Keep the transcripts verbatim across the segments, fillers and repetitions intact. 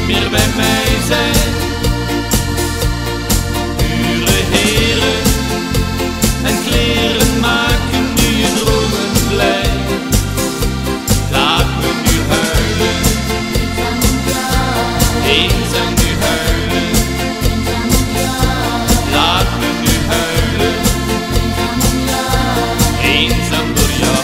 meer bij mij zijn. Dure heren en kleren maken nu je dromen blij. Laat me nu huilen, eenzaam nu huilen. Laat me nu huilen, eenzaam door jou.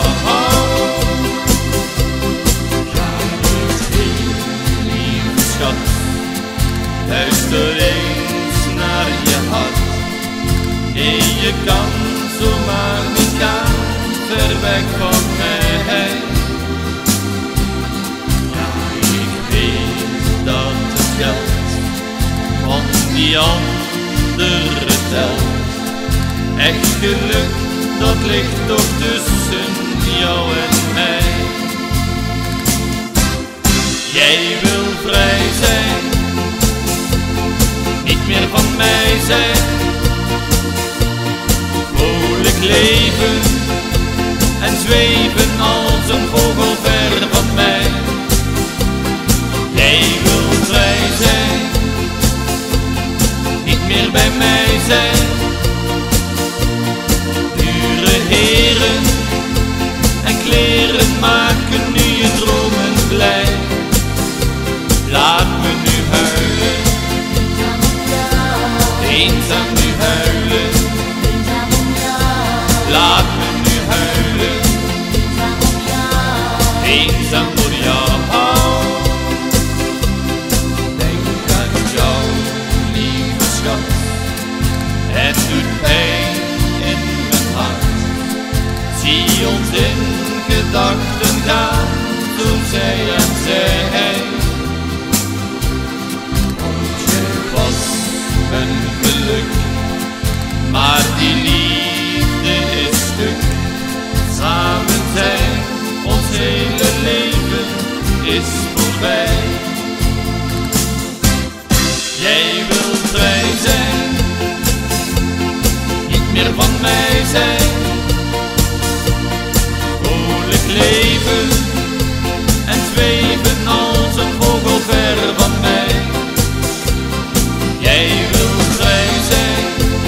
Luister eens naar je hart en je kan zomaar niet gaan ver weg van mij. Ja, ik weet dat het geld van die andere telt. Echt geluk, dat ligt toch tussen jou en mij. Jij wil vrij zijn, niet meer van mij zijn. Vrolijk leven en zweven als een vogel ver van mij. Jij wil vrij zijn, niet meer bij mij zijn. Dure heren en kleren maken nu je dromen blij. Laat me nu huilen, eenzaam nu huilen. Laat me nu huilen, eenzaam door jou. Denk aan jou, lieve schat. Het doet pijn in mijn hart. Zie ons in gedachten gaan, zo zij en zij. Een geluk, maar die liefde is stuk. Samen zijn, ons hele leven is voorbij. Jij wilt vrij zijn, niet meer van mij zijn. Vrolijk leven en zweven als een vogel ver van mij. Jij wilt vrij zijn,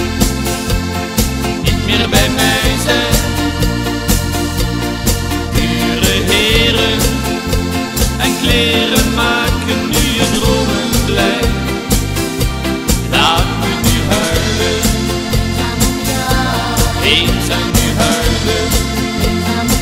niet meer bij mij zijn. Dure heren en kleren maken nu je dromen blij. Laat me nu huilen, eenzaam nu huilen.